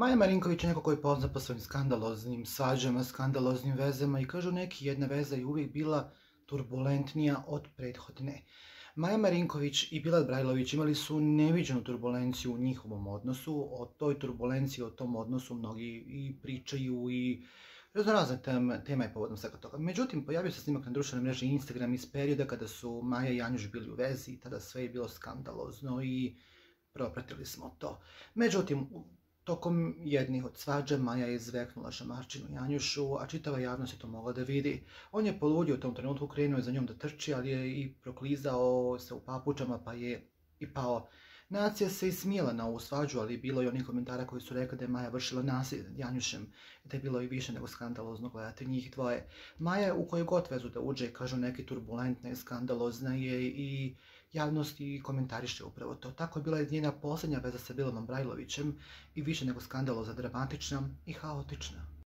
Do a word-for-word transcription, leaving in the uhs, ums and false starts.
Maja Marinković je neko koji je poznat po svojim skandaloznim svađama, skandaloznim vezama i kažu neki jedna veza je uvijek bila turbulentnija od prethodne. Maja Marinković i Bilat Brajlović imali su neviđenu turbulenciju u njihovom odnosu. O toj turbulenciji, o tom odnosu mnogi i pričaju i raznorazne tema je povodom svega toga. Međutim, pojavio se snimak na društvenoj mreži Instagram iz perioda kada su Maja i Janjuš bili u vezi i tada sve je bilo skandalozno i propratili smo to. Međutim, tokom jednih od svađa Maja je izveknula šamarčinu Janjušu, a čitava javnost je to mogla da vidi. On je poludio u tom trenutku, krenuo je za njom da trči, ali je i proklizao se u papučama pa je i pao. Nacija se ismijela na ovu svađu, ali je bilo i onih komentara koji su rekli da je Maja vršila nasilje nad Janjušem i da je bilo i više nego skandalozno gledati njih dvoje. Maja u koju god vezu da uđe, kažu neki turbulentna i skandalozna je i javnost i komentariše upravo to. Tako je bila njena posljednja veza sa Bilatom Brajlovićem i više nego skandalozna, dramatična i haotična.